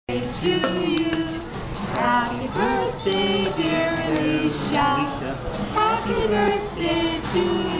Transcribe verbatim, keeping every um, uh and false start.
To you. Happy birthday, dear Elisha. Happy birthday to you.